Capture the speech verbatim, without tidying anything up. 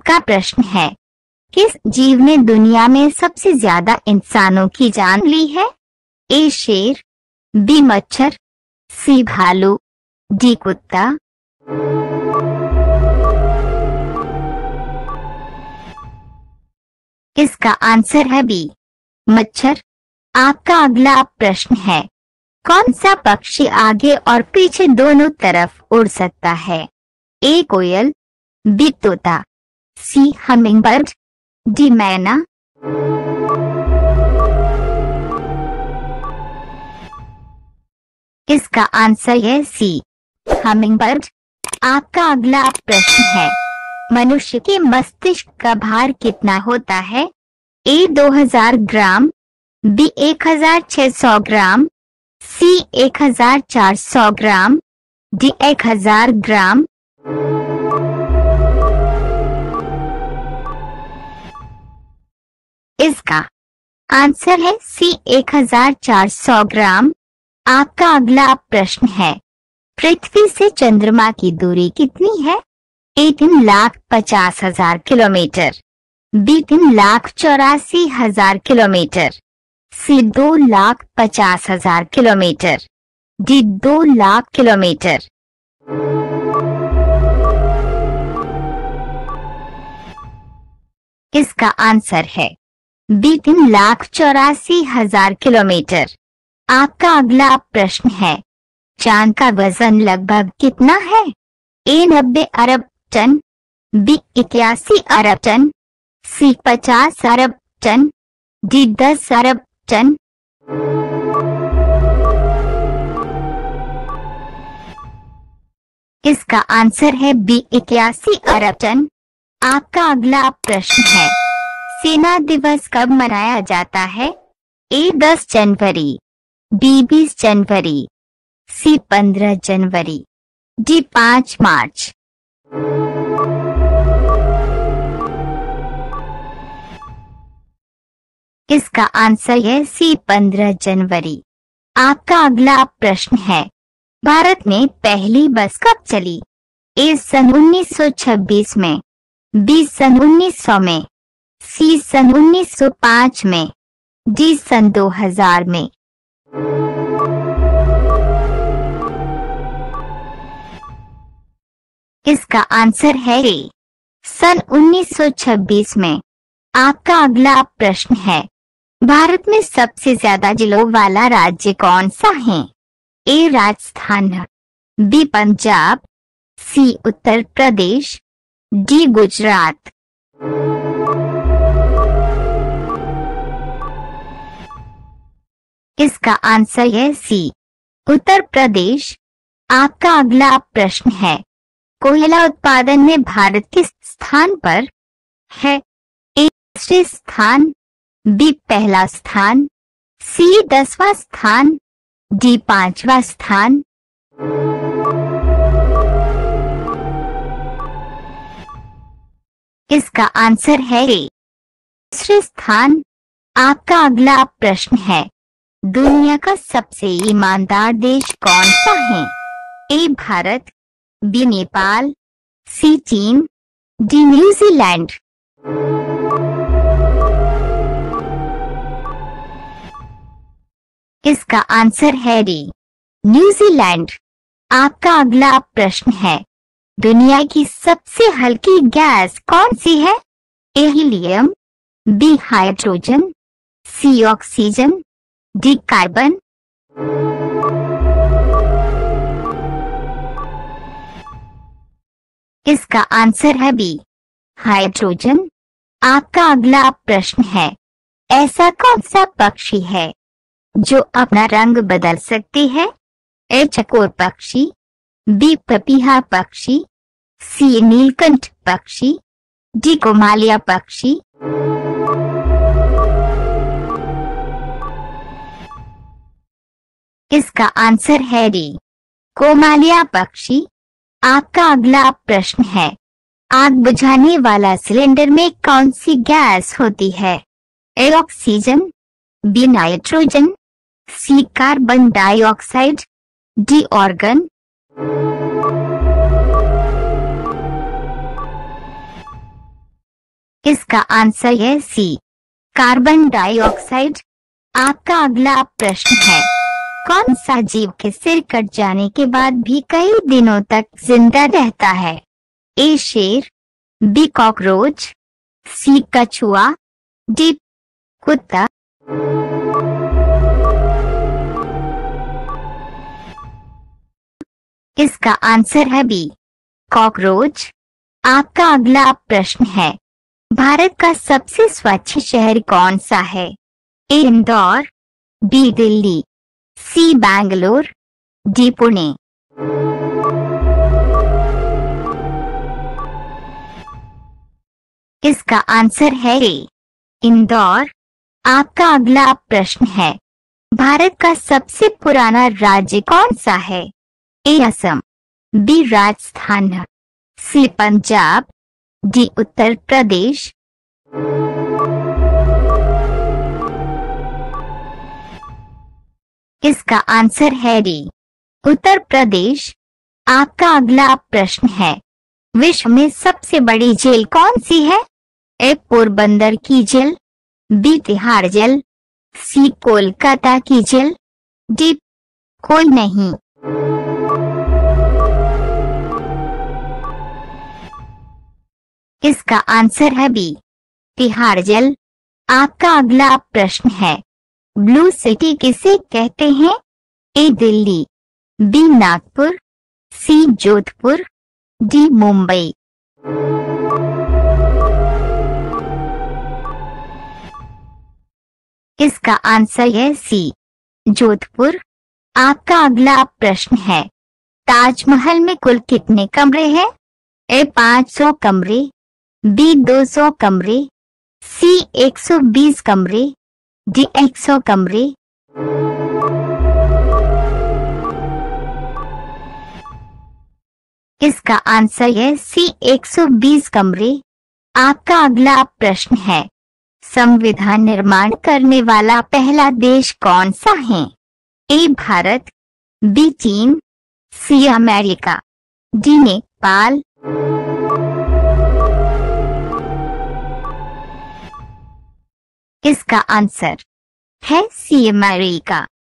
का प्रश्न है, किस जीव ने दुनिया में सबसे ज्यादा इंसानों की जान ली है? ए शेर, बी मच्छर, सी भालू, डी कुत्ता। इसका आंसर है बी मच्छर। आपका अगला प्रश्न है, कौन सा पक्षी आगे और पीछे दोनों तरफ उड़ सकता है? ए कोयल, बी तोता, सी हमिंगबर्ड, डी मैना। इसका आंसर है सी हमिंगबर्ड। आपका अगला प्रश्न है, मनुष्य के मस्तिष्क का भार कितना होता है? ए दो हज़ार ग्राम, बी एक हज़ार छह सौ ग्राम, सी एक हज़ार चार सौ ग्राम, डी एक हज़ार ग्राम। इसका आंसर है सी एक हज़ार चार सौ ग्राम। आपका अगला प्रश्न है, पृथ्वी से चंद्रमा की दूरी कितनी है? ए तीन लाख पचास हजार किलोमीटर, बी तीन लाख चौरासी हजार किलोमीटर, सी दो लाख पचास हजार किलोमीटर, डी दो लाख किलोमीटर। इसका आंसर है बी तीन लाख चौरासी हजार किलोमीटर। आपका अगला प्रश्न है, चांद का वजन लगभग कितना है? ए नब्बे अरब टन, बी इक्यासी अरब टन, सी पचास अरब टन, डी दस अरब टन। इसका आंसर है बी इक्यासी अरब टन। आपका अगला प्रश्न है, सेना दिवस कब मनाया जाता है? ए दस जनवरी, बी बीस जनवरी, सी पंद्रह जनवरी, डी पाँच मार्च। इसका आंसर है सी पंद्रह जनवरी। आपका अगला प्रश्न है, भारत में पहली बस कब चली? ए सन उन्नीस सौ छब्बीस में, बी सन उन्नीस सौ में, सी सन उन्नीस सौ पाँच में, डी सन दो हज़ार में। इसका आंसर है ए सन उन्नीस सौ छब्बीस में। आपका अगला प्रश्न है, भारत में सबसे ज्यादा जिलों वाला राज्य कौन सा है? A Rajasthan, B Punjab, C Uttar Pradesh, D Gujarat. इसका आंसर है सी उत्तर प्रदेश। आपका अगला प्रश्न है, कोयला उत्पादन में भारत किस स्थान पर है? ए तीसरे स्थान, बी पहला स्थान, सी दसवां स्थान, डी पांचवा स्थान। इसका आंसर है ए तीसरे स्थान। आपका अगला प्रश्न है, दुनिया का सबसे ईमानदार देश कौन सा है? A Bharat, B Nepal, C चीन, डी न्यूजीलैंड। इसका आंसर है डी न्यूजीलैंड। आपका अगला प्रश्न है, दुनिया की सबसे हल्की गैस कौन सी है? A helium, B hydrogen, C oxygen, D carbon. इसका आंसर है बी हाइड्रोजन। आपका अगला प्रश्न है, ऐसा कौन सा पक्षी है जो अपना रंग बदल सकती है? ए चकोर पक्षी, बी पपीहा पक्षी, सी नीलकंठ पक्षी, डी कोमालिया पक्षी। इसका आंसर है डी कोमालिया पक्षी। आपका अगला प्रश्न है, आग बुझाने वाला सिलेंडर में कौन सी गैस होती है? A oxygen, B nitrogen, C carbon dioxide, D argon. इसका आंसर है सी, कार्बन डाइऑक्साइड। आपका अगला प्रश्न है, कौन सा जीव के सिर कट जाने के बाद भी कई दिनों तक जिंदा रहता है? ए शेर, बी कॉकरोच, सी कछुआ, डी कुत्ता। इसका आंसर है बी, कॉकरोच। आपका अगला प्रश्न है, भारत का सबसे स्वच्छ शहर कौन सा है? A Indore, B Delhi, C Bangalore, D Pune. इसका आंसर है ए, इंदौर। आपका अगला प्रश्न है, भारत का सबसे पुराना राज्य कौन सा है? A Assam, B Rajasthan, C Punjab, D Uttar Pradesh. इसका आंसर है डी, उत्तर प्रदेश। आपका अगला प्रश्न है, विश्व में सबसे बड़ी जेल कौन सी है? ए पोरबंदर की jail, B Tihar jail, C Kolkata की जेल, डी कोई नहीं। इसका आंसर है बी, तिहाड़ जेल। आपका अगला प्रश्न है, ब्लू सिटी किसे कहते हैं? A Delhi, B Nagpur, C Jodhpur, D Mumbai. इसका आंसर है सी, जोधपुर। आपका अगला प्रश्न है, ताजमहल में कुल कितने कमरे हैं? ए पाँच सौ कमरे, बी दो सौ कमरे, सी एक सौ बीस कमरे, डी सौ कमरे। इसका आंसर है सी, एक सौ बीस कमरे। आपका अगला प्रश्न है, संविधान निर्माण करने वाला पहला देश कौन सा है? ए भारत, बी चीन, सी अमेरिका, डी नेपाल। इसका आंसर है सी अमेरिका।